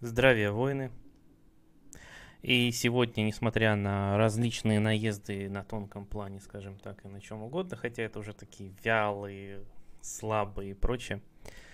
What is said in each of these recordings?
Здравия, воины! И сегодня, несмотря на различные наезды на тонком плане, скажем так, и на чем угодно, хотя это уже такие вялые, слабые и прочее,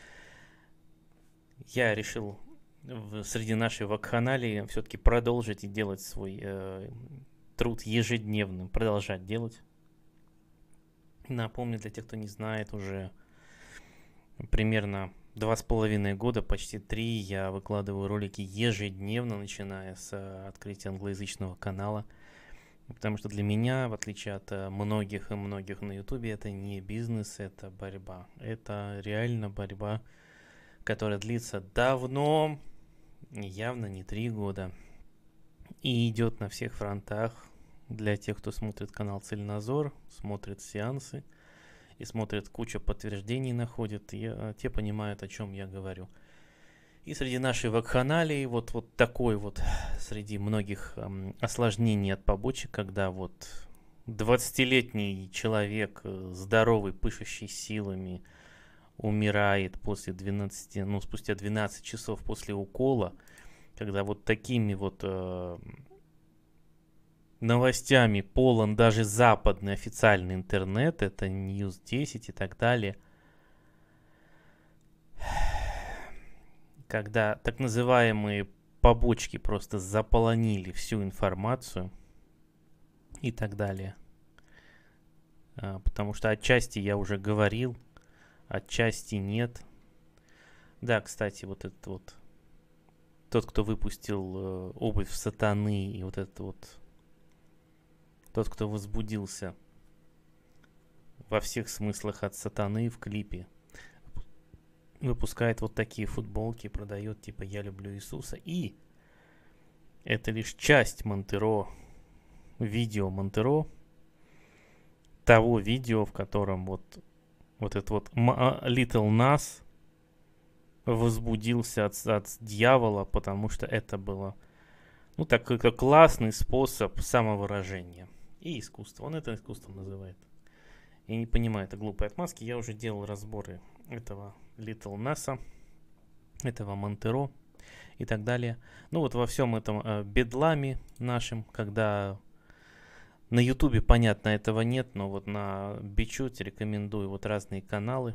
я решил среди нашей вакханалии все-таки продолжить и делать свой труд ежедневным, продолжать делать. Напомню, для тех, кто не знает, уже примерно 2,5 года, почти 3, я выкладываю ролики ежедневно, начиная с открытия англоязычного канала. Потому что для меня, в отличие от многих и многих на ютубе, это не бизнес, это борьба. Это реально борьба, которая длится давно, явно не 3 года. И идет на всех фронтах. Для тех, кто смотрит канал Цельнозор, смотрит сеансы и смотрит кучу подтверждений, находит, те понимают, о чем я говорю. И среди нашей вакханалии вот такой вот, среди многих осложнений от побочек, когда вот 20-летний человек, здоровый, пышущий силами, умирает после 12, ну, спустя 12 часов после укола, когда вот такими вот новостями полон даже западный официальный интернет, это News 10 и так далее, когда так называемые побочки просто заполонили всю информацию и так далее. Потому что отчасти я уже говорил, отчасти нет. Да, кстати, вот этот вот тот, кто выпустил обувь сатаны, и вот этот вот тот, кто возбудился во всех смыслах от сатаны в клипе, выпускает вот такие футболки, продает типа «Я люблю Иисуса». И это лишь часть Монтеро, видео Монтеро, того видео, в котором вот этот вот Little Nas возбудился от дьявола, потому что это было, ну, такой как классный способ самовыражения и искусства. Он это искусством называет. Я не понимаю, это глупые отмазки. Я уже делал разборы этого Little Nas'а, этого Монтеро и так далее. Ну вот во всем этом бедламе нашем, когда на ютубе, понятно, этого нет, но вот на BitChute рекомендую вот разные каналы.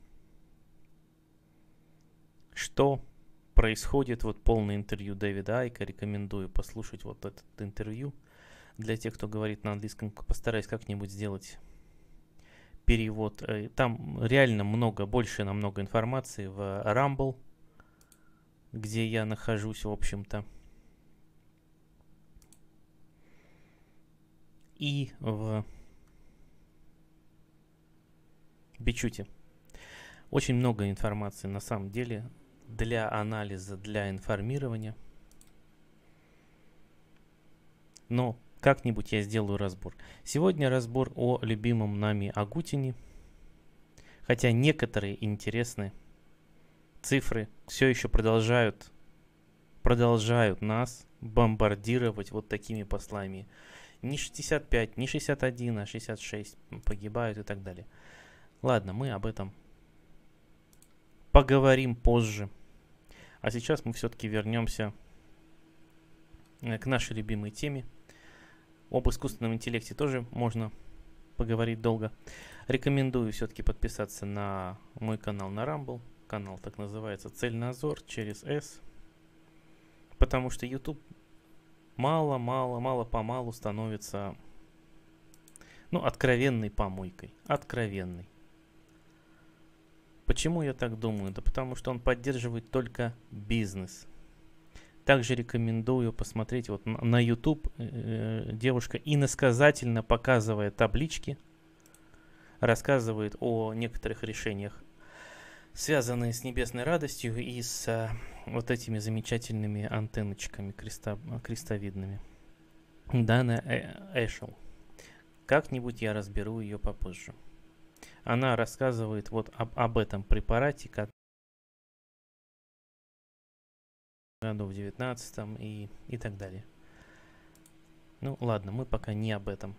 Что происходит, вот полное интервью Дэвида Айка, рекомендую послушать вот это интервью. Для тех, кто говорит на английском, постараюсь как-нибудь сделать перевод. Там реально много, больше намного информации в Rumble, где я нахожусь, в общем-то. И в BitChute. Очень много информации на самом деле для анализа, для информирования. Но как-нибудь я сделаю разбор. Сегодня разбор о любимом нами Агутине. Хотя некоторые интересные цифры все еще продолжают нас бомбардировать вот такими посланиями. Не 65, не 61, а 66 погибают и так далее. Ладно, мы об этом поговорим позже. А сейчас мы все-таки вернемся к нашей любимой теме. Об искусственном интеллекте тоже можно поговорить долго. Рекомендую все-таки подписаться на мой канал на Rumble. Канал так называется Цельнозор через S. Потому что YouTube мало-помалу становится, ну, откровенной помойкой. Откровенной. Почему я так думаю? Да потому что он поддерживает только бизнес. Также рекомендую посмотреть вот на YouTube. Девушка иносказательно, показывая таблички, рассказывает о некоторых решениях, связанные с небесной радостью и с вот этими замечательными антенночками крестовидными. Дана Эшел. Как-нибудь я разберу ее попозже. Она рассказывает вот об этом препарате, который году в 19-м и так далее. Ну ладно, мы пока не об этом.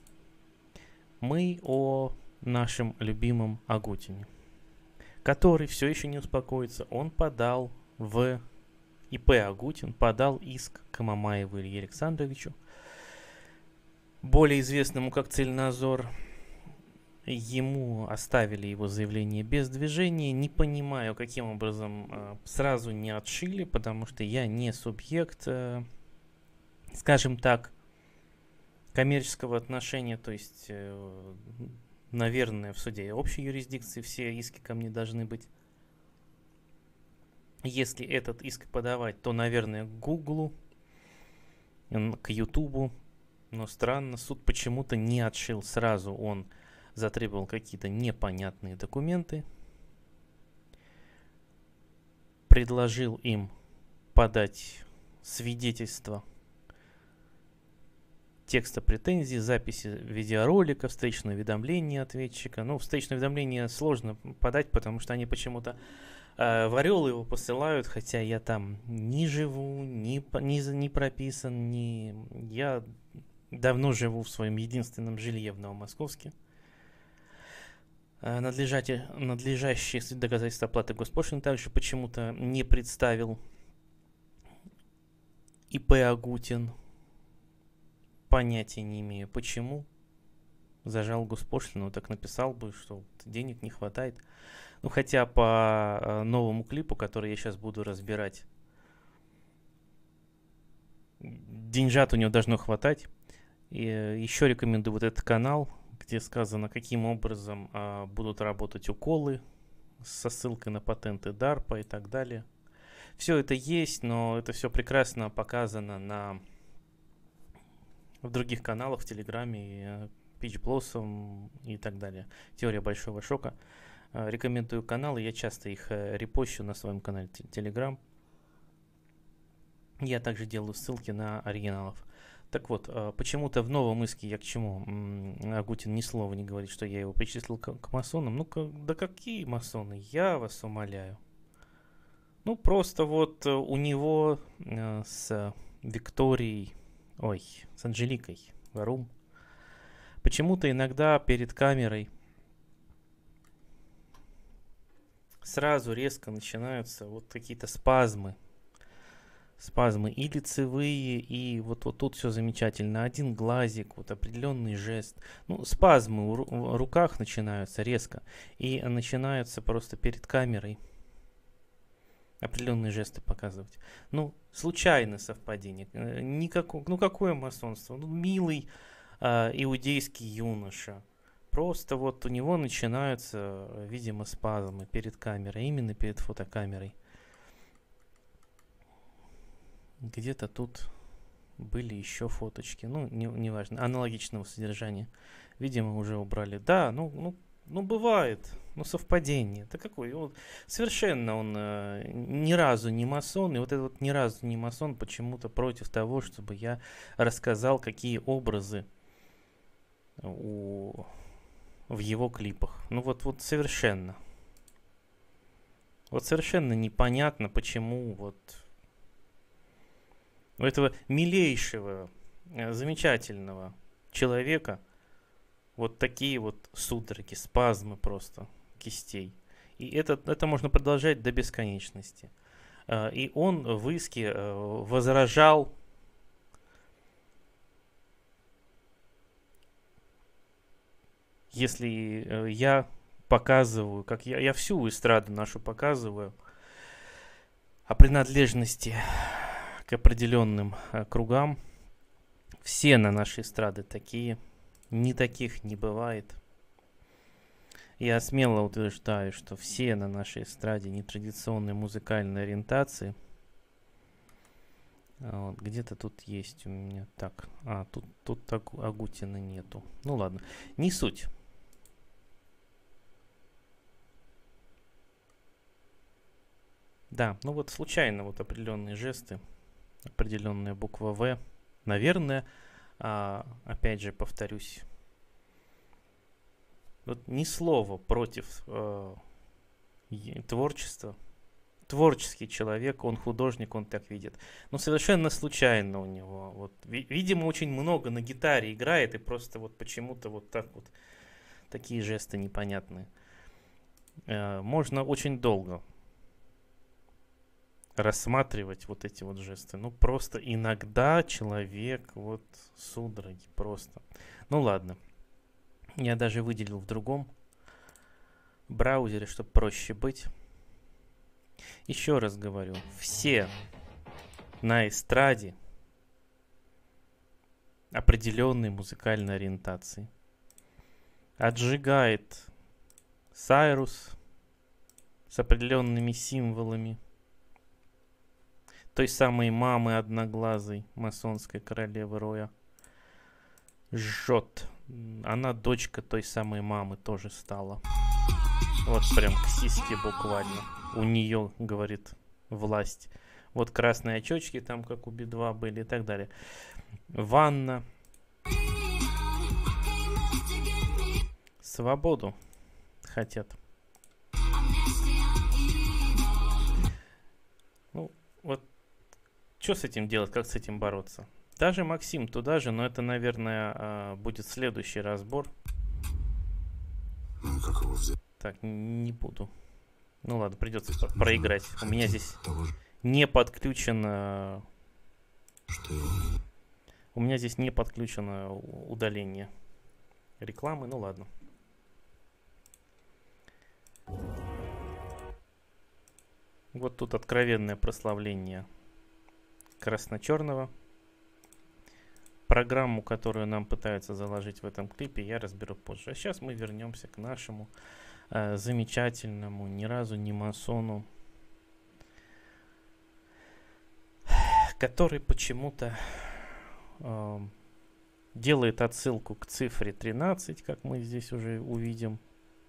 Мы о нашем любимом Агутине, который все еще не успокоится. Он подал в ИП Агутин подал иск к Мамаеву Илье Александровичу, более известному как Цельнозор. Ему оставили его заявление без движения. Не понимаю, каким образом сразу не отшили, потому что я не субъект, скажем так, коммерческого отношения. То есть, наверное, в суде общей юрисдикции все иски ко мне должны быть. Если этот иск подавать, то, наверное, к Гуглу, к Ютубу. Но странно, суд почему-то не отшил сразу. Он затребовал какие-то непонятные документы, предложил им подать свидетельство текста претензий, записи видеоролика, встречное уведомление ответчика. Ну, встречное уведомление сложно подать, потому что они почему-то в Орел его посылают, хотя я там не живу, не прописан, я давно живу в своем единственном жилье в Новомосковске. Надлежащие доказательства оплаты госпошлины также почему-то не представил ИП Агутин. Понятия не имею, почему. Зажал госпошлину, так написал бы, что денег не хватает. Ну, хотя по новому клипу, который я сейчас буду разбирать, деньжат у него должно хватать. И еще рекомендую вот этот канал, где сказано, каким образом будут работать уколы со ссылкой на патенты DARPA и так далее. Все это есть, но это все прекрасно показано в других каналах, в Телеграме, Pitch Blossom и так далее. Теория большого шока. Рекомендую каналы, я часто их репощу на своем канале Telegram. Я также делаю ссылки на оригиналов. Так вот, почему-то в новом иске, я к чему, Агутин ни слова не говорит, что я его причислил к масонам. Ну, да какие масоны, я вас умоляю. Ну, просто вот у него с Викторией, с Анжеликой Варум, почему-то иногда перед камерой сразу резко начинаются вот какие-то спазмы и лицевые, и вот тут все замечательно. Один глазик, вот определенный жест. Ну, спазмы в руках начинаются резко. И начинаются просто перед камерой определенные жесты показывать. Ну, случайное совпадение. Какое масонство? Ну, милый иудейский юноша. Просто вот у него начинаются, видимо, спазмы перед камерой, именно перед фотокамерой. Где-то тут были еще фоточки, ну, неважно, аналогичного содержания. Видимо, уже убрали. Да, ну, бывает, совпадение. Это какое? Совершенно он ни разу не масон, и вот этот вот ни разу не масон почему-то против того, чтобы я рассказал, какие образы в его клипах. Ну вот совершенно. Вот совершенно непонятно, почему вот у этого милейшего, замечательного человека вот такие вот судороги, спазмы просто кистей. И это можно продолжать до бесконечности. И он в иске возражал если я показываю, как я всю эстраду нашу показываю, о принадлежности к определенным кругам, все на нашей эстраде такие, ни таких не бывает. Я смело утверждаю, что все на нашей эстраде нетрадиционной музыкальной ориентации. Вот, где-то тут есть у меня. Так, тут Агутина нету. Ну ладно, не суть. Да, ну вот случайно вот определенные жесты, определенная буква В. Наверное, опять же повторюсь, вот ни слова против творчества. Творческий человек, он художник, он так видит. Но совершенно случайно у него. Вот, видимо, очень много на гитаре играет, и просто вот почему-то вот так вот такие жесты непонятные. Можно очень долго рассматривать вот эти вот жесты. Ну, просто иногда человек вот судороги просто. Ну, ладно. Я даже выделил в другом браузере, чтобы проще быть. Еще раз говорю, все на эстраде определенной музыкальной ориентации. Отжигает Сайрус с определенными символами той самой мамы одноглазой масонской королевы Роя. Жжет. Она дочка той самой мамы тоже стала. Вот прям к сиске буквально. У нее, говорит, власть. Вот красные очечки там, как у Би-2 были и так далее. Ванна. Свободу хотят. Ну, вот что с этим делать, как с этим бороться? Даже Максим туда же, но это, наверное, будет следующий разбор. Ну, как его взять? Так, не буду. Ну ладно, придется проиграть. У меня здесь не подключено... Что? У меня здесь не подключено удаление рекламы. Ну ладно. Вот тут откровенное прославление красно-черного. Программу, которую нам пытаются заложить в этом клипе, я разберу позже. А сейчас мы вернемся к нашему замечательному, ни разу не масону, который почему-то делает отсылку к цифре 13, как мы здесь уже увидим.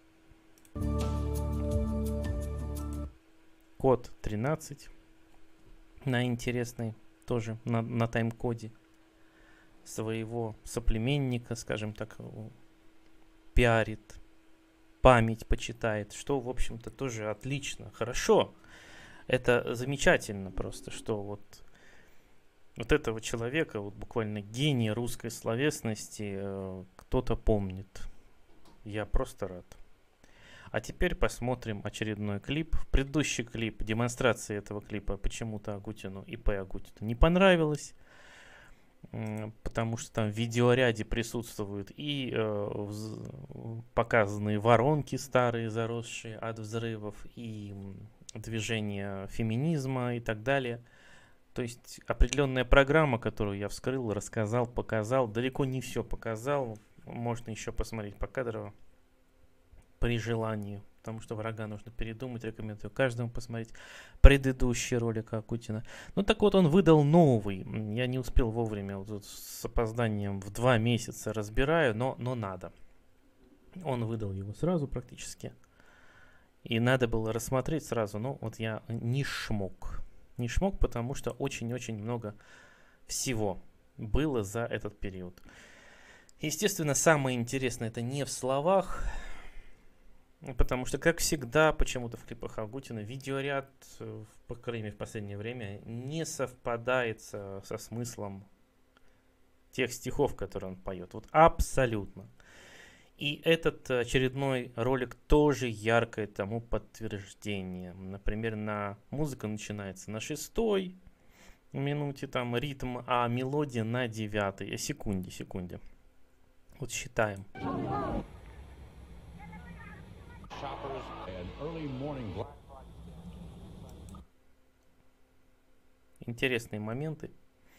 Код 13 на интересный, тоже на тайм-коде своего соплеменника, скажем так, пиарит, память почитает, что, в общем-то, тоже отлично, хорошо. Это замечательно просто, что вот этого человека, вот буквально гения русской словесности, кто-то помнит. Я просто рад. А теперь посмотрим очередной клип. Предыдущий клип, демонстрация этого клипа почему-то Агутину, ИП Агутину не понравилось, потому что там в видеоряде присутствуют и показанные воронки старые, заросшие от взрывов, и движение феминизма и так далее. То есть определенная программа, которую я вскрыл, рассказал, показал, далеко не все показал. Можно еще посмотреть покадрово при желании, потому что врага нужно передумать. Рекомендую каждому посмотреть предыдущий ролик Агутина. Ну так вот, он выдал новый. Я не успел вовремя, вот с опозданием в 2 месяца разбираю, но надо. Он выдал его сразу практически. И надо было рассмотреть сразу, но вот я не смог. Не смог, потому что очень-очень много всего было за этот период. Естественно, самое интересное это не в словах, потому что, как всегда, почему-то в клипах Агутина видеоряд, по крайней мере в последнее время, не совпадает со смыслом тех стихов, которые он поет. Вот абсолютно. И этот очередной ролик тоже яркое тому подтверждение. Например, музыка начинается на 6-й минуте, там ритм, а мелодия на 9-й. Секунде. Вот считаем. Интересные моменты.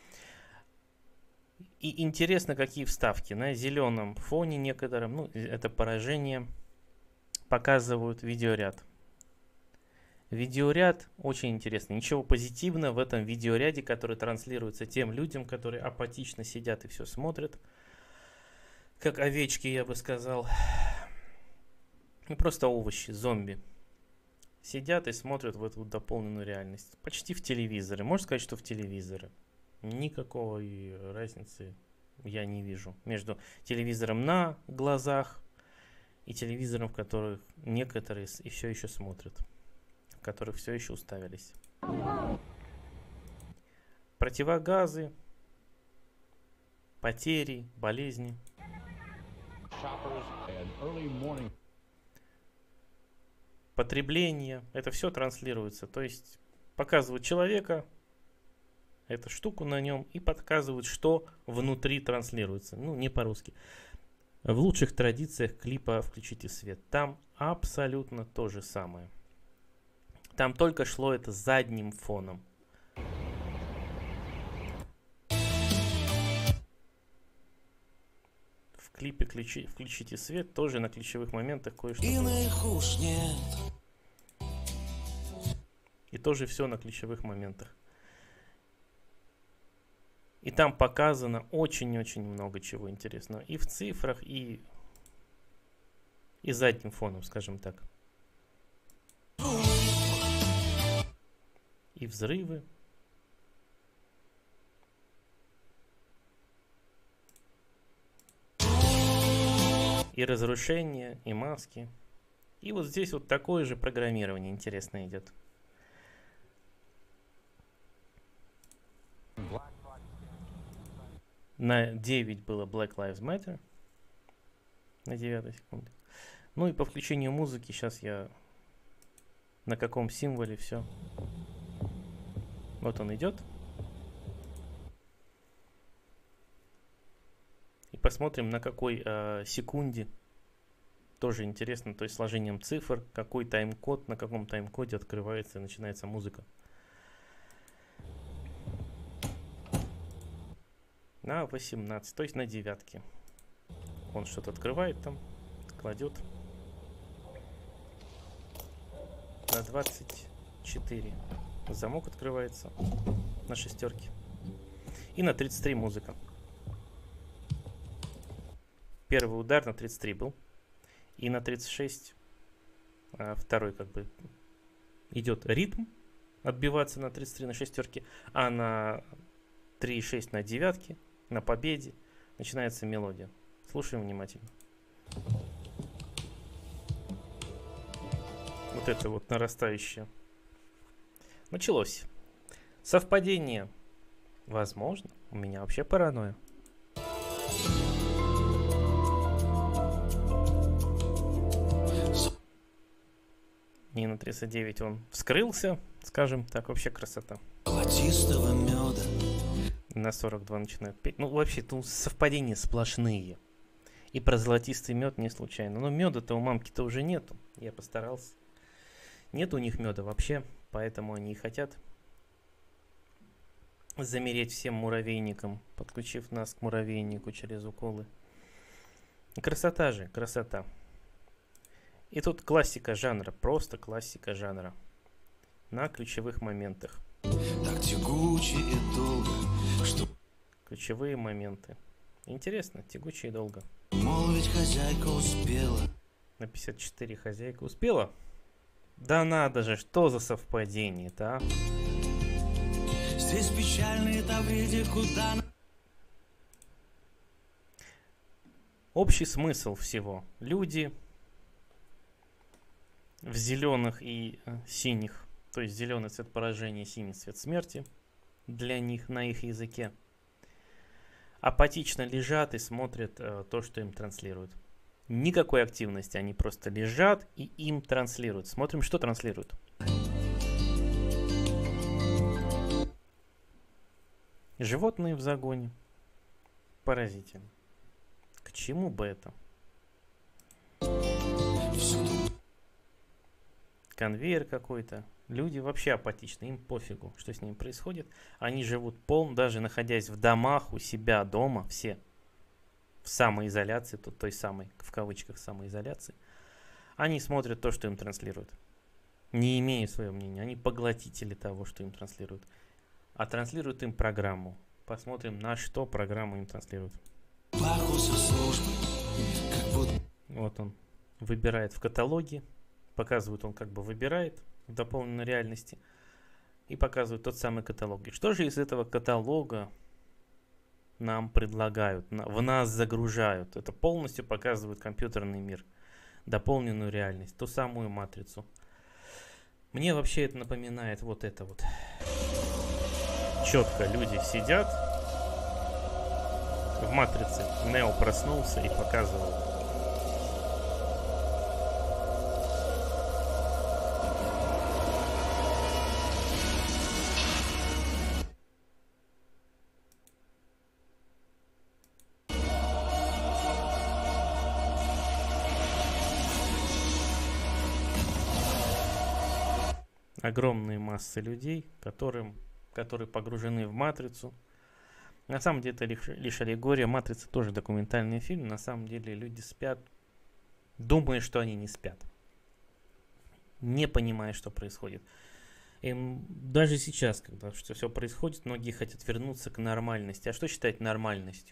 И интересно, какие вставки. На зеленом фоне некоторым, ну, это поражение, показывают видеоряд. Видеоряд очень интересный. Ничего позитивного в этом видеоряде, который транслируется тем людям, которые апатично сидят и все смотрят. Как овечки, я бы сказал. Ну, просто овощи, зомби. Сидят и смотрят в эту дополненную реальность. Почти в телевизоре. Можно сказать, что в телевизоре. Никакой разницы я не вижу между телевизором на глазах и телевизором, в которых некоторые и все еще смотрят, в которых все еще уставились. Противогазы, потери, болезни. Потребление, это все транслируется. То есть Показывают человека, эту штуку на нем, и показывают, что внутри транслируется. Ну, не по-русски. В лучших традициях клипа «Включите свет». Там абсолютно то же самое. Там только шло это задним фоном. В клипе «Включите свет» тоже на ключевых моментах кое-что было. И тоже все на ключевых моментах. И там показано очень-очень много чего интересного. И в цифрах, и задним фоном, скажем так. И взрывы. И разрушения, и маски. И вот здесь вот такое же программирование интересно идет. На 9 было Black Lives Matter. На 9 секунде. Ну и по включению музыки сейчас я на каком символе все. Вот он идет. И посмотрим, на какой секунде. Тоже интересно, то есть сложением цифр, какой тайм-код, на каком тайм-коде открывается и начинается музыка. На 18, то есть на 9. Он что-то открывает там, кладет. На 24 замок открывается, на 6. И на 33 музыка. Первый удар на 33 был. И на 36 второй как бы идет ритм отбиваться на 33 на 6. А на 3,6 на 9, на победе начинается мелодия. Слушаем внимательно. Вот это вот нарастающее. Началось. Совпадение. Возможно. У меня вообще паранойя. И на 39 он вскрылся. Скажем так, вообще красота. Золотистого меда. На 42 начинают петь. Ну, вообще, тут совпадения сплошные. И про золотистый мед не случайно. Но меда-то у мамки-то уже нету. Я постарался. Нет у них меда вообще. Поэтому они и хотят замереть всем муравейникам, подключив нас к муравейнику через уколы. Красота же, красота. И тут классика жанра, просто классика жанра. На ключевых моментах. Так тягуче и долго, что... Ключевые моменты. Интересно, тягуче и долго. Мол, ведь хозяйка успела. На 54 хозяйка успела? Да надо же, что за совпадение-то, а? Здесь печальные тавриди, куда... Общий смысл всего. Люди в зеленых и синих, то есть зеленый цвет поражения, синий цвет смерти для них на их языке, апатично лежат и смотрят то, что им транслируют. Никакой активности, они просто лежат и им транслируют. Смотрим, что транслируют. Животные в загоне. Поразительно. К чему бы это? Конвейер какой-то. Люди вообще апатичны, им пофигу, что с ними происходит. Они живут даже находясь в домах, у себя дома, все в самоизоляции, тут той самой, в кавычках, самоизоляции. Они смотрят то, что им транслируют. Не имея своего мнения, они поглотители того, что им транслируют. А транслируют им программу. Посмотрим, на что программу им транслируют. Вот он выбирает в каталоге. Показывает, он как бы выбирает в дополненной реальности. И показывает тот самый каталог. И что же из этого каталога нам предлагают, в нас загружают? Это полностью показывает компьютерный мир. Дополненную реальность, ту самую матрицу. Мне вообще это напоминает вот это вот. Четко люди сидят в матрице. Нео проснулся и показывал. огромные массы людей, которые погружены в матрицу. На самом деле это лишь аллегория. Матрица тоже документальный фильм. На самом деле люди спят, думая, что они не спят, не понимая, что происходит. И даже сейчас, когда все происходит, многие хотят вернуться к нормальности. А что считать нормальностью?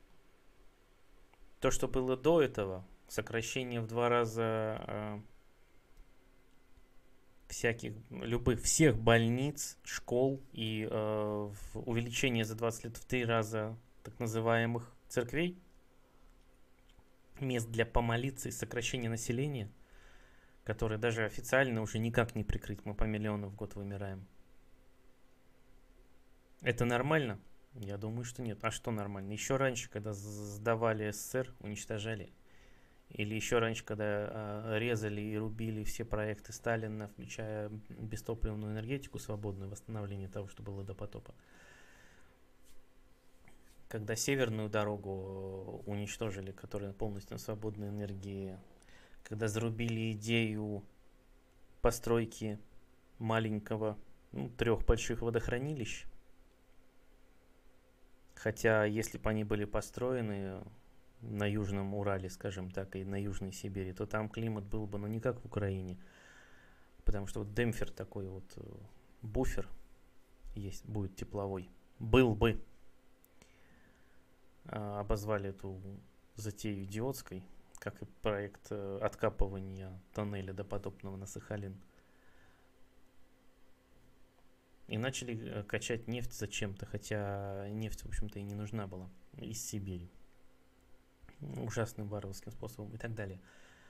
То, что было до этого, сокращение в 2 раза всех больниц, школ и увеличение за 20 лет в 3 раза так называемых церквей, мест для помолиться и сокращение населения, которое даже официально уже никак не прикрыть, мы по миллиону в год вымираем. Это нормально? Я думаю, что нет. А что нормально? Еще раньше, когда сдавали СССР, уничтожали. Или еще раньше, когда резали и рубили все проекты Сталина, включая бестопливную энергетику свободную, восстановление того, что было до потопа. Когда Северную дорогу уничтожили, которая полностью на свободной энергии, когда зарубили идею постройки маленького, 3 больших водохранилищ. Хотя, если бы они были построены на Южном Урале, скажем так, и на Южной Сибири, то там климат был бы, не как в Украине. Потому что вот демпфер такой вот, буфер есть, будет тепловой. Был бы. Обозвали эту затею идиотской, как и проект откапывания тоннеля допотопного на Сахалин. И начали качать нефть зачем-то, хотя нефть, в общем-то, и не нужна была из Сибири. Ужасным варварским способом и так далее.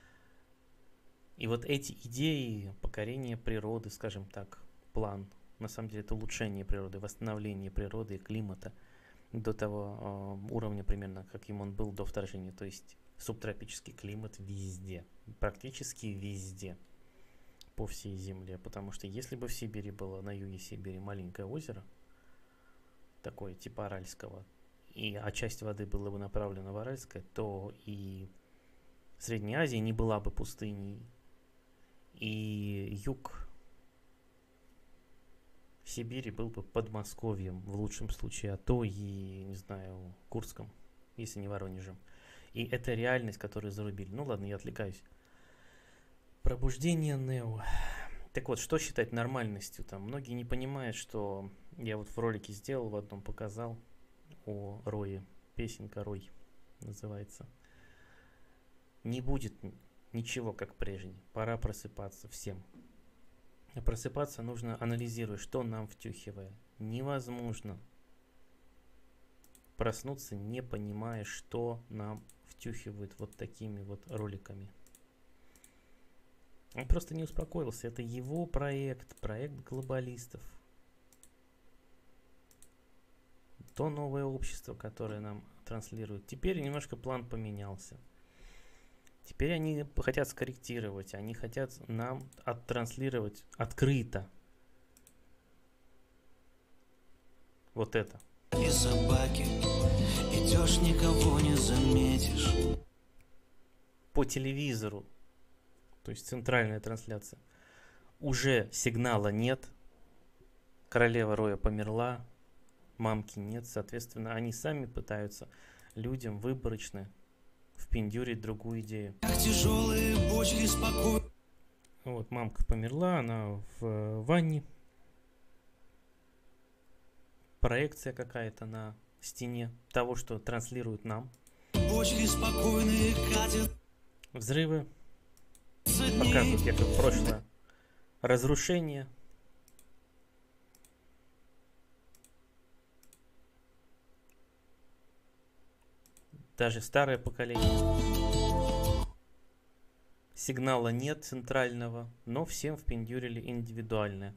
И вот эти идеи покорения природы, скажем так, план, на самом деле это улучшение природы, восстановление природы и климата до того уровня примерно, каким он был до вторжения. То есть субтропический климат везде, практически везде по всей земле. Потому что если бы в Сибири было, на юге Сибири, маленькое озеро, такое типа Аральского, а часть воды была бы направлена в Аральское, то и Средняя Азия не была бы пустыней, и юг Сибири был бы Подмосковьем в лучшем случае, а то и, не знаю, Курском, если не Воронежем. И это реальность, которую зарубили. Ну ладно, я отвлекаюсь. Пробуждение Нео. Так вот, что считать нормальностью? Там многие не понимают, что я вот в ролике сделал, в одном показал о Рое. Песенка Рой называется. Не будет ничего как прежде. Пора просыпаться всем. А просыпаться нужно, анализируя, что нам втюхивая. Невозможно проснуться, не понимая, что нам втюхивают вот такими вот роликами. Он просто не успокоился. Это его проект глобалистов. То новое общество, которое нам транслирует. Теперь немножко план поменялся. Теперь они хотят скорректировать, они хотят нам оттранслировать открыто вот это. И собаки, идешь, никого не заметишь. По телевизору, то есть центральная трансляция, уже сигнала нет, королева Роя померла, мамки нет, соответственно, они сами пытаются людям выборочно впендюрить другую идею. Тяжелые бочки спокойно. Вот, мамка померла, она в ванне. Проекция какая-то на стене того, что транслируют нам. Бочки спокойные катят. Взрывы. Показывают якобы прошлое. Разрушение. Даже старое поколение. Сигнала нет центрального, но всем впендюрили индивидуальное.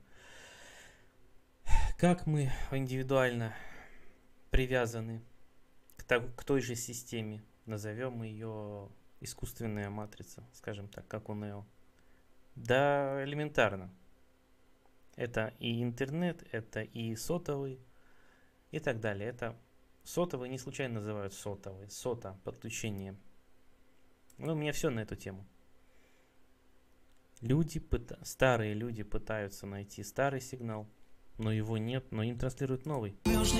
Как мы индивидуально привязаны к той же системе, назовем ее искусственная матрица, скажем так, как у Нео. Да, элементарно. Это и интернет, это и сотовый, и так далее. Это сотовые не случайно называют сотовые. Сота, подключение. Ну, у меня все на эту тему. Старые люди пытаются найти старый сигнал, но его нет, но им транслируют новый.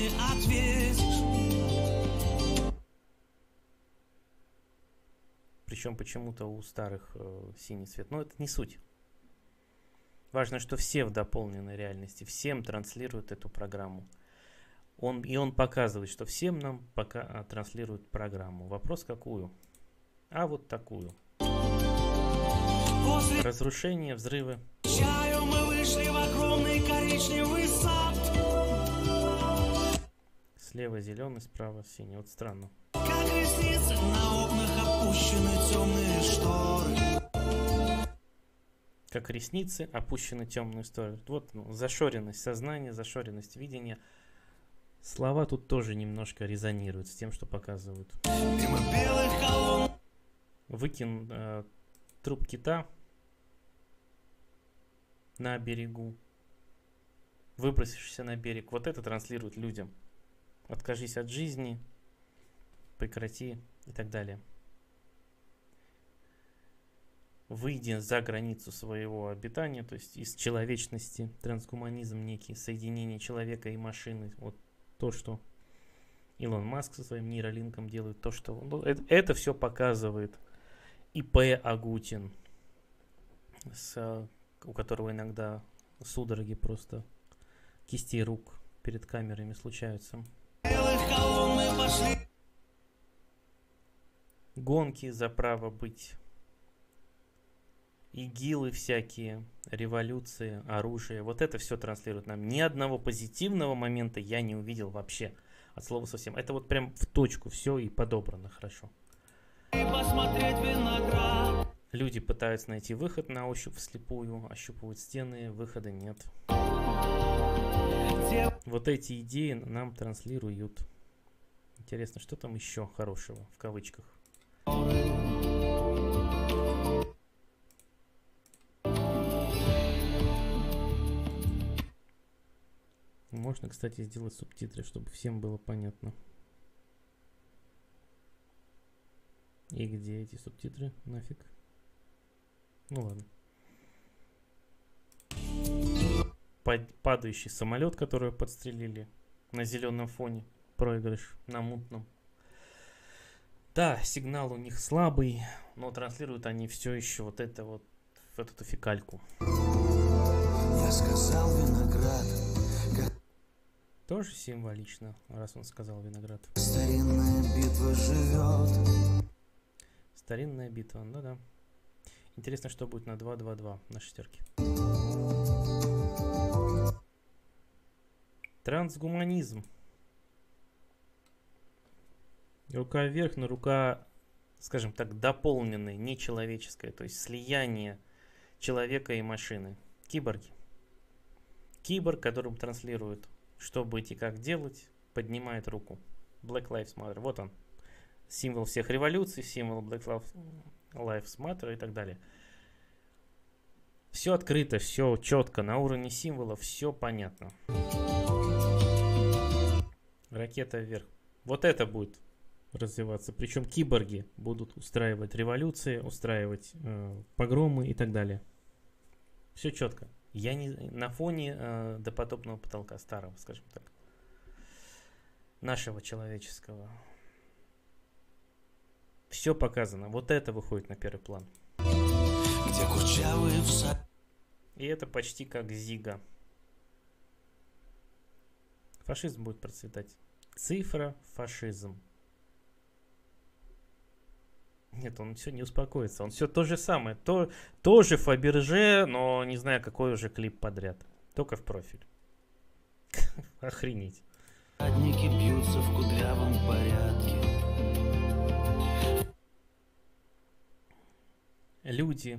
Причем почему-то у старых синий цвет. Но это не суть. Важно, что все в дополненной реальности, всем транслируют эту программу. Он показывает, что всем нам пока транслируют программу. Вопрос какую? А вот такую. Разрушение, взрывы. Чаю мы вышли в огромный коричневый сад. Слева зеленый, справа синий. Вот странно. Как ресницы на окнах опущены темные шторы. Как ресницы опущены темные шторы. Вот зашоренность сознания, зашоренность видения. Слова тут тоже немножко резонируют с тем, что показывают. Мимо белых колонн. Выкинь труп кита на берегу. Выбросишься на берег. Вот это транслирует людям. Откажись от жизни, прекрати и так далее. Выйди за границу своего обитания, то есть из человечности, трансгуманизм некий, соединение человека и машины. Вот то, что Илон Маск со своим нейролинком делает, то, что... это все показывает И.П. Агутин, у которого иногда судороги просто кистей рук перед камерами случаются. Гонки за право быть. ИГИЛы всякие, революции, оружие. Вот это все транслирует нам. Ни одного позитивного момента я не увидел вообще. От слова совсем. Это вот прям в точку все и подобрано хорошо. Люди пытаются найти выход на ощупь вслепую, ощупывают стены, выхода нет. Вот эти идеи нам транслируют. Интересно, что там еще хорошего, в кавычках. Можно, кстати, сделать субтитры, чтобы всем было понятно. И где эти субтитры? Нафиг. Ну ладно. Падающий самолет, который подстрелили на зеленом фоне. Проигрыш на мутном. Да, сигнал у них слабый, но транслируют они все еще вот эту фекальку. Я сказал виноград. Тоже символично, раз он сказал виноград. Старинная битва живет. Старинная битва, ну да. Интересно, что будет на 2-2-2 на шестерке. Трансгуманизм. Рука вверх, но рука, скажем так, дополненная, нечеловеческая. То есть слияние человека и машины. Киборги. Киборг, которым транслируют, что быть и как делать, поднимает руку. Black Lives Matter. Вот он. Символ всех революций, символ Black Lives Matter и так далее. Все открыто, все четко, на уровне символов, все понятно. Ракета вверх. Вот это будет развиваться. Причем киборги будут устраивать революции, устраивать погромы и так далее. Все четко. Я не на фоне допотопного потолка старого, скажем так. Нашего человеческого. Все показано. Вот это выходит на первый план. Где курчавые И это почти как Зига. Фашизм будет процветать. Цифра фашизм. Нет, он все не успокоится. Он все то же самое. Тоже Фаберже, но не знаю, какой уже клип подряд. Только в профиль. Охренеть. Одники бьются в кудрявом порядке. Люди.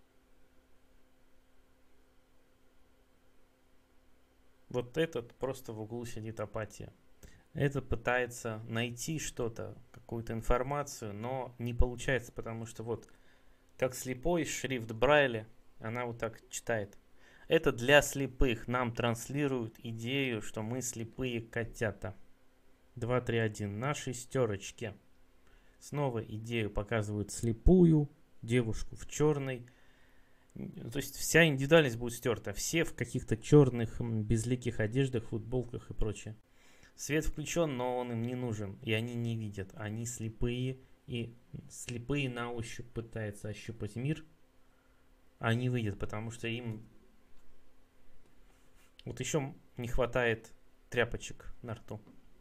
Вот этот просто в углу сидит апатия. Этот пытается найти что-то, какую-то информацию, но не получается, потому что вот как слепой шрифт Брайля, она вот так читает. Это для слепых. Нам транслируют идею, что мы слепые котята. 2, 3, 1 на шестерочке. Снова идею показывают слепую, девушку в черной. То есть вся индивидуальность будет стерта. Все в каких-то черных, безликих одеждах, футболках и прочее. Свет включен, но он им не нужен. И они не видят. Они слепые. И слепые на ощупь пытаются ощупать мир. А не выйдет, потому что им вот еще не хватает тряпочек на рту.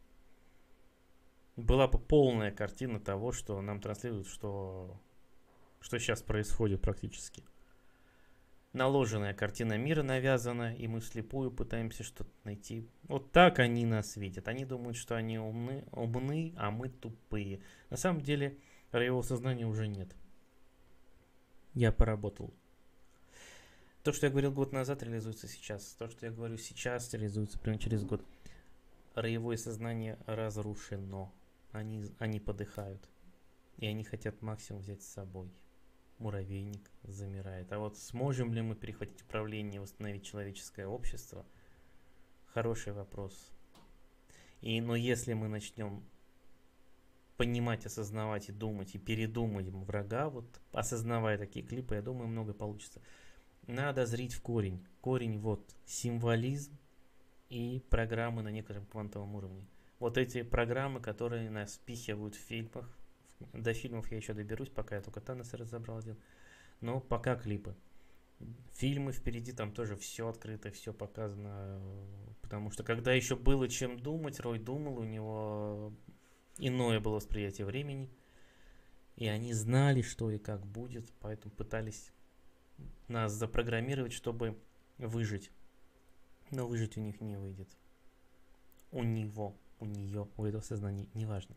Была бы полная картина того, что нам транслируют, что сейчас происходит практически. Наложенная картина мира навязана, и мы вслепую пытаемся что-то найти. Вот так они нас видят. Они думают, что они умны, а мы тупые. На самом деле, роевого сознания уже нет. Я поработал. То, что я говорил год назад, реализуется сейчас. То, что я говорю сейчас, реализуется прямо через год. Роевое сознание разрушено. Они подыхают. И они хотят максимум взять с собой. Муравейник замирает. А вот сможем ли мы перехватить управление и восстановить человеческое общество? Хороший вопрос. Но если мы начнем понимать, осознавать и думать, и передумать врага, вот осознавая такие клипы, я думаю, много получится. Надо зрить в корень. Корень вот символизм и программы на некотором квантовом уровне. Вот эти программы, которые нас впихивают в фильмах. До фильмов я еще доберусь, пока я только Таноса разобрал один. Но пока клипы. Фильмы впереди, там тоже все открыто, все показано. Потому что когда еще было чем думать, Рой думал, у него иное было восприятие времени. И они знали, что и как будет, поэтому пытались нас запрограммировать, чтобы выжить. Но выжить у них не выйдет. У него, у нее, у этого сознания, неважно.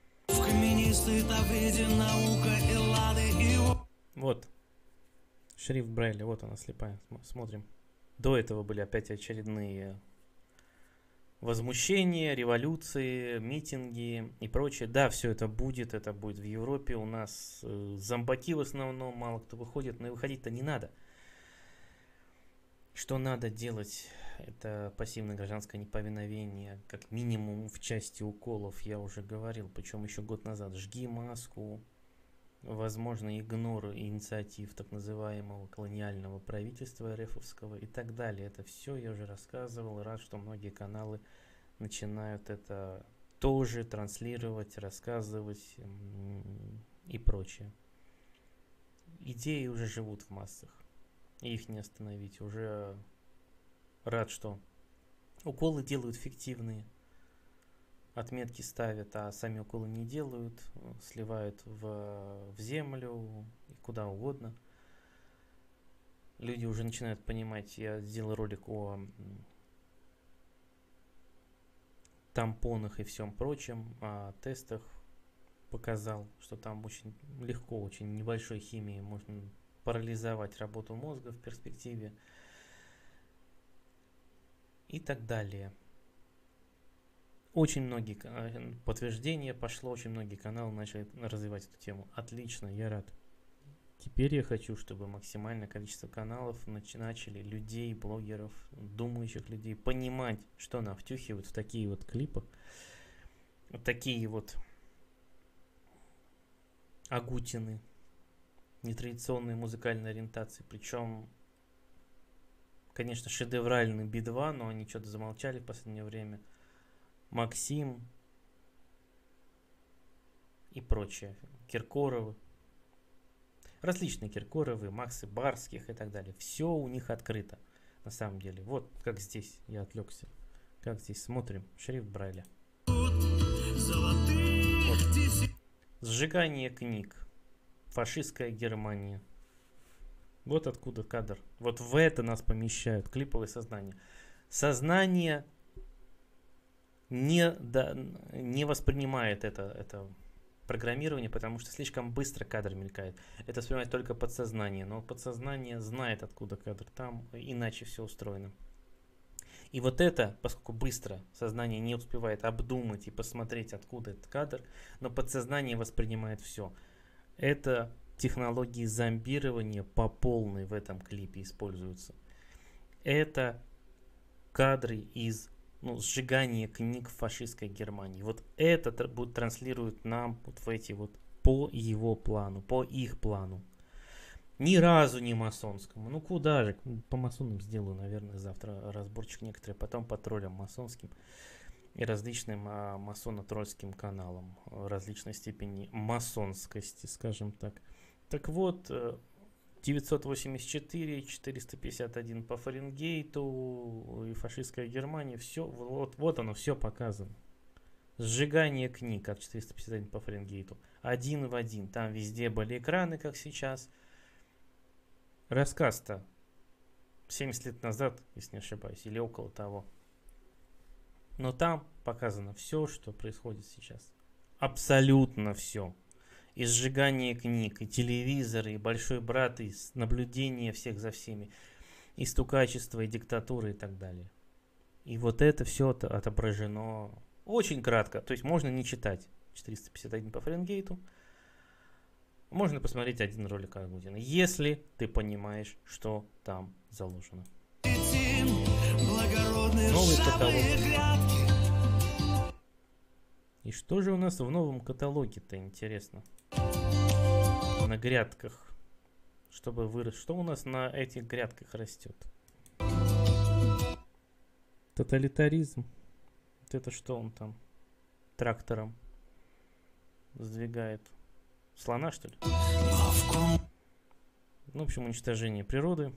Вот. Шрифт Брайля, вот она слепая. Смотрим. До этого были опять очередные возмущения, революции, митинги и прочее. Да, все это будет в Европе. У нас зомбаки в основном, мало кто выходит, но и выходить-то не надо. Что надо делать? Это пассивное гражданское неповиновение, как минимум в части уколов, я уже говорил, причем еще год назад. Жги маску, возможно, игнор инициатив так называемого колониального правительства РФовского и так далее. Это все я уже рассказывал, рад, что многие каналы начинают это тоже транслировать, рассказывать и прочее. Идеи уже живут в массах, и их не остановить. Уже рад, что уколы делают фиктивные, отметки ставят, а сами уколы не делают, сливают в землю и куда угодно. Люди уже начинают понимать. Я сделал ролик о тампонах и всем прочем, о тестах, показал, что там очень легко, очень небольшой химией можно парализовать работу мозга в перспективе. И так далее. Очень многие подтверждения пошло, очень многие каналы начали развивать эту тему. Отлично, я рад. Теперь я хочу, чтобы максимальное количество каналов начали людей, блогеров, думающих людей понимать, что нам втюхивают в такие вот клипы, такие вот агутины, нетрадиционные музыкальные ориентации. Причем, конечно, шедевральный Би-2, но они что-то замолчали в последнее время. Максим и прочее. Киркоровы. Различные Киркоровы, Максы Барских и так далее. Все у них открыто. На самом деле. Вот как здесь я отвлекся. Как здесь смотрим. Шрифт Брайля. Вот. Сжигание книг. Фашистская Германия. Вот откуда кадр. Вот в это нас помещают. Клиповое сознание. Сознание не воспринимает это программирование, потому что слишком быстро кадр мелькает. Это воспринимает только подсознание. Но подсознание знает, откуда кадр. Там иначе все устроено. И вот это, поскольку быстро сознание не успевает обдумать и посмотреть, откуда этот кадр, но подсознание воспринимает все. Это технологии зомбирования по полной в этом клипе используются. Это кадры из сжигания книг в фашистской Германии. Вот это будет транслирует нам вот в эти вот по его плану, по их плану. Ни разу не масонскому. Ну куда же? По масонам сделаю, наверное, завтра разборчик некоторые. Потом по троллям масонским и различным масоно-тролльским каналам различной степени масонскости, скажем так. Так вот, 984, 451 по Фаренгейту и фашистская Германия, все, вот оно, все показано. Сжигание книг, как 451 по Фаренгейту. Один в один. Там везде были экраны, как сейчас. Рассказ-то 70 лет назад, если не ошибаюсь, или около того. Но там показано все, что происходит сейчас. Абсолютно все. И сжигание книг, и телевизоры, и большой брат, и наблюдение всех за всеми, и стукачество, и диктатура, и так далее. И вот это все отображено очень кратко. То есть можно не читать 451 по Фаренгейту. Можно посмотреть один ролик Агутина, если ты понимаешь, что там заложено. Новый каталог. И что же у нас в новом каталоге-то, интересно? На грядках. Чтобы вырасти. Что у нас на этих грядках растет? Тоталитаризм. Вот это что он там трактором сдвигает? Слона, что ли? Ну, в общем, уничтожение природы.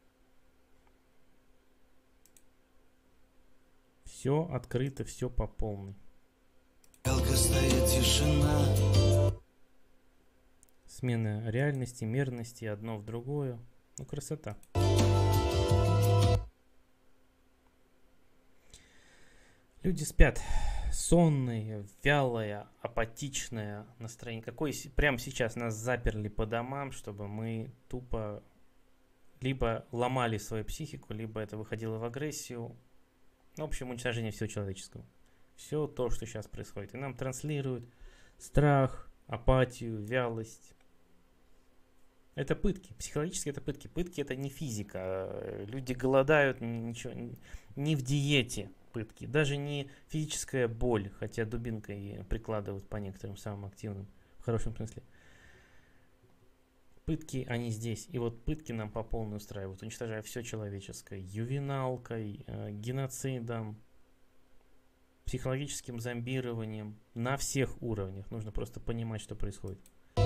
Все открыто, все по полной. Стоит тишина. Смена реальности, мерности, одно в другое. Ну, красота. Люди спят. Сонные, вялое, апатичное настроение. Какое прямо сейчас нас заперли по домам, чтобы мы тупо либо ломали свою психику, либо это выходило в агрессию. В общем, уничтожение всего человеческого. Все то, что сейчас происходит. И нам транслируют страх, апатию, вялость. Это пытки. Психологически это пытки. Пытки это не физика. Люди голодают, ничего, не в диете пытки. Даже не физическая боль, хотя дубинкой прикладывают по некоторым самым активным, в хорошем смысле. Пытки, они здесь. И вот пытки нам по полной устраивают, уничтожая все человеческое. Ювеналкой, геноцидом, психологическим зомбированием на всех уровнях. Нужно просто понимать, что происходит.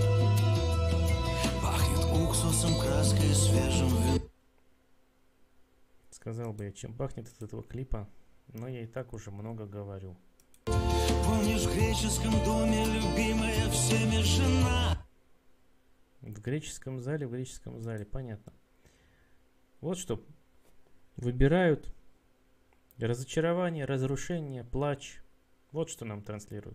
Пахнет уксусом, краской, свежим вином. Сказал бы я, чем пахнет от этого клипа, но я и так уже много говорю. Помнишь, в греческом доме любимая всеми жена? В греческом зале, понятно. Вот что выбирают: разочарование, разрушение, плач. Вот что нам транслируют.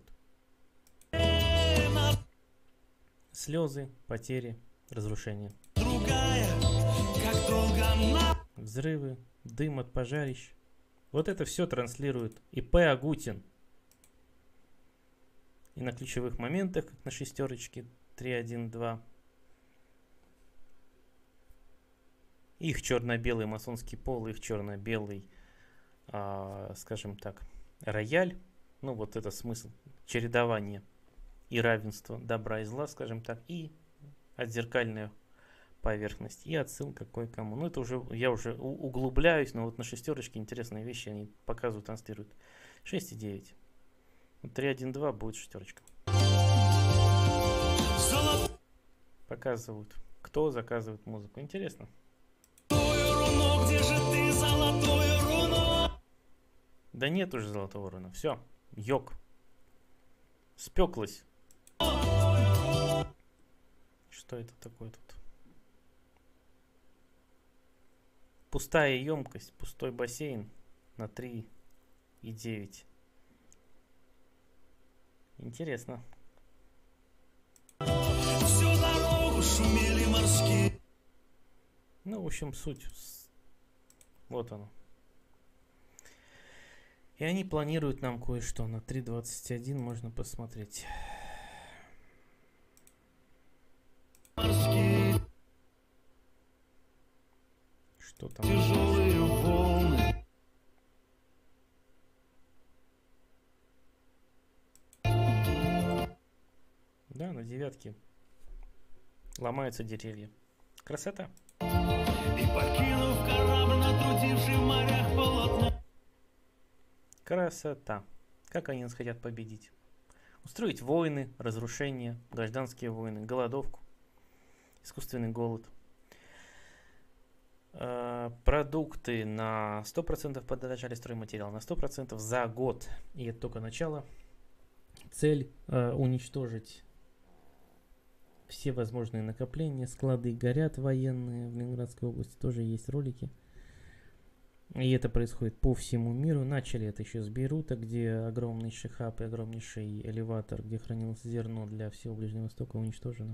Слезы, потери, разрушение. Другая, как долго она... Взрывы, дым от пожарищ. Вот это все транслирует ИП Агутин. И на ключевых моментах, как на шестерочке 3.1.2. Их черно-белый масонский пол, их черно-белый, скажем так, рояль. Ну вот это смысл чередования и равенства добра и зла, скажем так, и отзеркальная поверхность, и отсылка кое-кому. Ну это уже, я уже углубляюсь, но вот на шестерочке интересные вещи они показывают, транслируют. 6.9. 3.1.2 будет шестерочка. Показывают, кто заказывает музыку. Интересно. Где же ты, золотую руну? Да нет уже золотого руна. Все, йог. Спеклась. Что это такое тут? Пустая емкость, пустой бассейн на 3.9. Интересно. Всю дорогу шумели морские. Ну, в общем, суть. Вот оно. И они планируют нам кое-что. На 3.21 можно посмотреть. Морские. Что там? Тяжелые волны. Да, на 9 ломаются деревья. Красота. И покинув корабль, натрудивший в морях полотно. Красота. Как они нас хотят победить? Устроить войны, разрушения, гражданские войны, голодовку, искусственный голод. Продукты на 100% подорожали, стройматериал на 100% за год. И это только начало. Цель уничтожить все возможные накопления. Склады горят военные в Ленинградской области. Тоже есть ролики. И это происходит по всему миру. Начали это еще с Бейрута, где огромнейший хаб и огромнейший элеватор, где хранилось зерно для всего Ближнего Востока, уничтожено.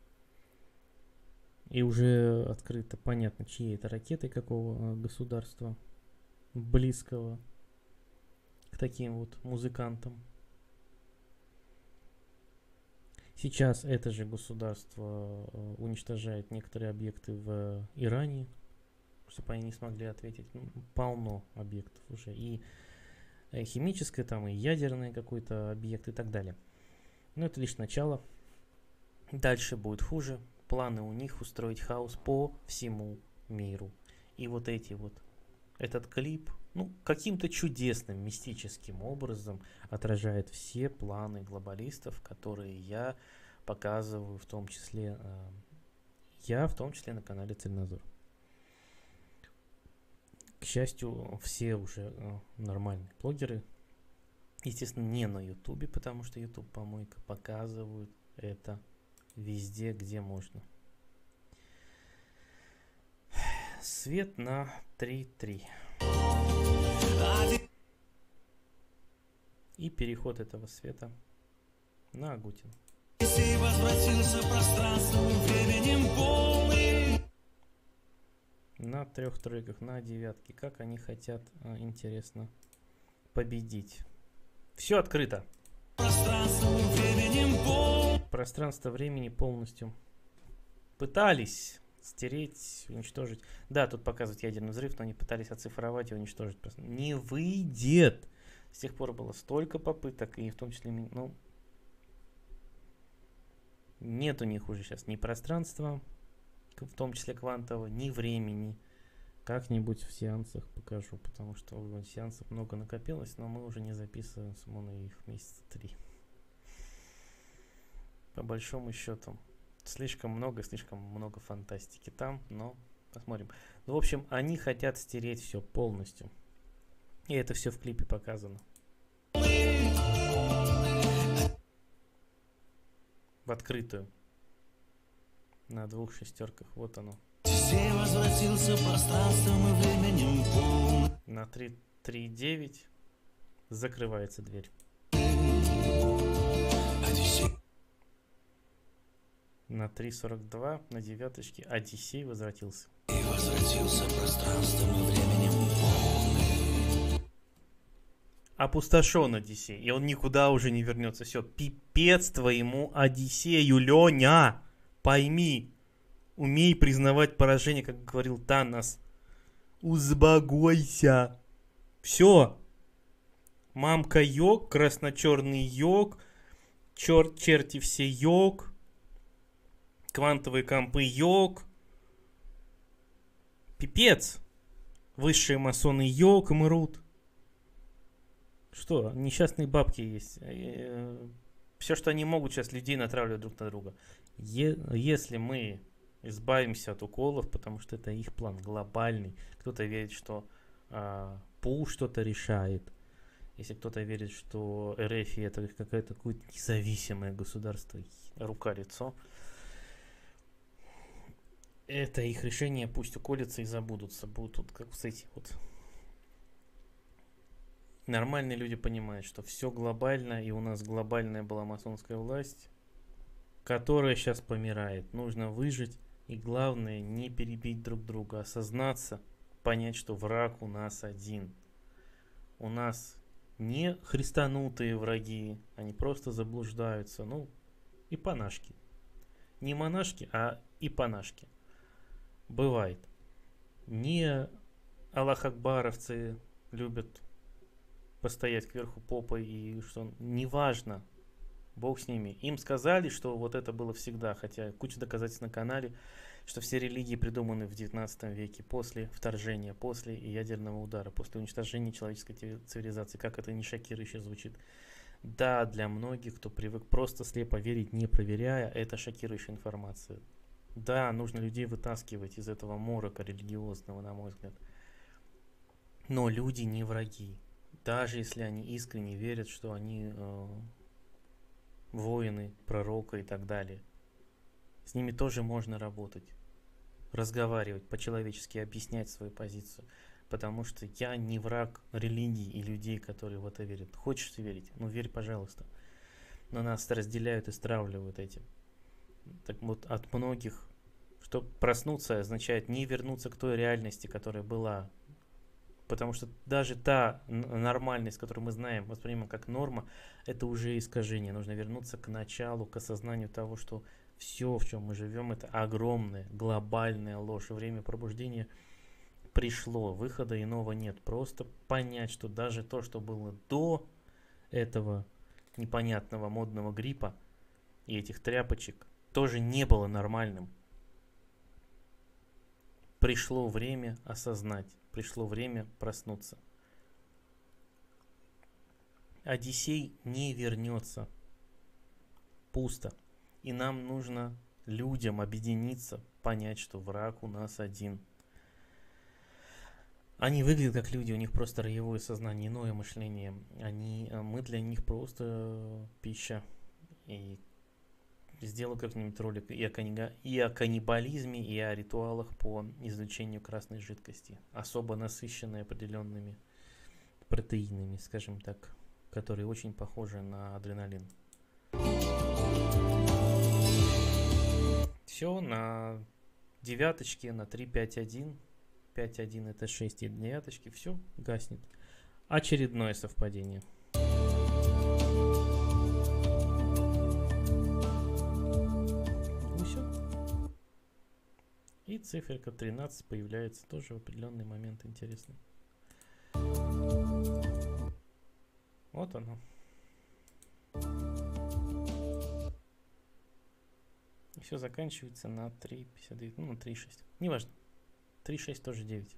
И уже открыто понятно, чьи это ракеты, какого государства близкого к таким вот музыкантам. Сейчас это же государство уничтожает некоторые объекты в Иране, чтобы они не смогли ответить. Полно объектов уже. И химическое, там, и ядерный какой-то объект и так далее. Но это лишь начало. Дальше будет хуже. Планы у них устроить хаос по всему миру. И вот эти вот, этот клип, каким-то чудесным, мистическим образом отражает все планы глобалистов, которые я показываю, в том числе на канале Цельнозор. К счастью, все уже нормальные блогеры, естественно, не на Ютубе, потому что Ютуб помойка, показывают это везде, где можно. Свет на 3.3. И переход этого света на Агутин. На 3 треках, на 9. Как они хотят, интересно, победить. Все открыто. Пространство времени полностью пытались стереть, уничтожить. Да, тут показывают ядерный взрыв, но они пытались оцифровать и уничтожить. Не выйдет. С тех пор было столько попыток, и в том числе, нет у них уже сейчас ни пространства, в том числе квантового, ни времени. Как-нибудь в сеансах покажу, потому что сеансов много накопилось, но мы уже не записываем с Моной их месяца 3. По большому счету, слишком много фантастики там, но посмотрим. В общем, они хотят стереть все полностью. И это все в клипе показано. В открытую. На 2 шестерках. Вот оно. На 3.9 закрывается дверь. На 3.42 на 9 Одиссей возвратился. И возвратился пространством и временем полный. Опустошен Одиссей, и он никуда уже не вернется. Все, пипец твоему Одиссею, Леня! Пойми, умей признавать поражение, как говорил Танос. Узбогойся. Все. Мамка йог, красно-черный йог, черти все йог, квантовые компы йог. Пипец. Высшие масоны йог мрут. Что, несчастные бабки есть. Все, что они могут, сейчас людей натравливают друг на друга. Если мы избавимся от уколов, потому что это их план глобальный. Кто-то верит, что ПУ что-то решает. Если кто-то верит, что РФ это какое-то независимое государство, рука-лицо. Это их решение, пусть уколятся и забудутся. Будут вот как эти вот. Нормальные люди понимают, что все глобально, и у нас глобальная была масонская власть, которая сейчас помирает. Нужно выжить, и главное, не перебить друг друга, осознаться, понять, что враг у нас один. У нас не христанутые враги, они просто заблуждаются, и панашки. Не монашки, а и панашки. Бывает. Не аллах-акбаровцы любят постоять кверху попой, и что неважно, Бог с ними. Им сказали, что вот это было всегда, хотя куча доказательств на канале, что все религии придуманы в 19 веке, после вторжения, после ядерного удара, после уничтожения человеческой цивилизации. Как это не шокирующе звучит. Да, для многих, кто привык просто слепо верить, не проверяя, это шокирующая информация. Да, нужно людей вытаскивать из этого морока религиозного, на мой взгляд. Но люди не враги. Даже если они искренне верят, что они воины, пророка и так далее. С ними тоже можно работать. Разговаривать, по-человечески объяснять свою позицию. Потому что я не враг религии и людей, которые в это верят. Хочешь верить? Ну верь, пожалуйста. Но нас разделяют и стравливают этим. Так вот, от многих, что проснуться означает не вернуться к той реальности, которая была. Потому что даже та нормальность, которую мы знаем, воспринимаем как норма, это уже искажение. Нужно вернуться к началу, к осознанию того, что все, в чем мы живем, это огромная, глобальная ложь. И время пробуждения пришло, выхода иного нет. Просто понять, что даже то, что было до этого непонятного модного гриппа и этих тряпочек, тоже не было нормальным. Пришло время осознать, пришло время проснуться. Одиссей не вернется. Пусто. И нам нужно людям объединиться, понять, что враг у нас один. Они выглядят как люди, у них просто роевое сознание, иное мышление. Мы для них просто пища. И сделаю как-нибудь ролик и о каннибализме, и о ритуалах по излучению красной жидкости, особо насыщенной определенными протеинами, скажем так, которые очень похожи на адреналин. Все на девяточке, на 3.5.1. 5.1 это 6 и девяточки, все гаснет. Очередное совпадение. И циферка 13 появляется тоже в определенный момент интересный. Вот оно. И все заканчивается на 3.59, ну на 3.6. Неважно. 3.6 тоже 9.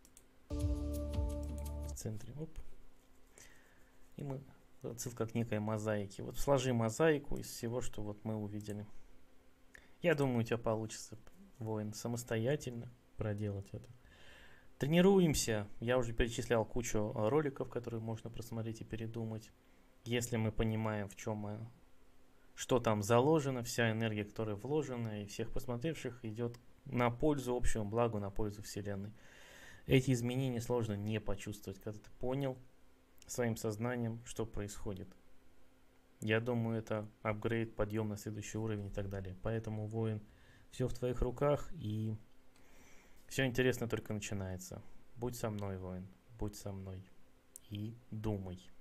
В центре. Оп. И мы отсылка к некой мозаике. Вот сложи мозаику из всего, что вот мы увидели. Я думаю, у тебя получится, воин, самостоятельно проделать это. Тренируемся. Я уже перечислял кучу роликов, которые можно просмотреть и передумать. Если мы понимаем, в чем что там заложено, вся энергия, которая вложена, и всех посмотревших идет на пользу общему благу, на пользу Вселенной. Эти изменения сложно не почувствовать, когда ты понял своим сознанием, что происходит. Я думаю, это апгрейд, подъем на следующий уровень и так далее. Поэтому, воин, все в твоих руках, и все интересно только начинается. Будь со мной, воин, будь со мной и думай.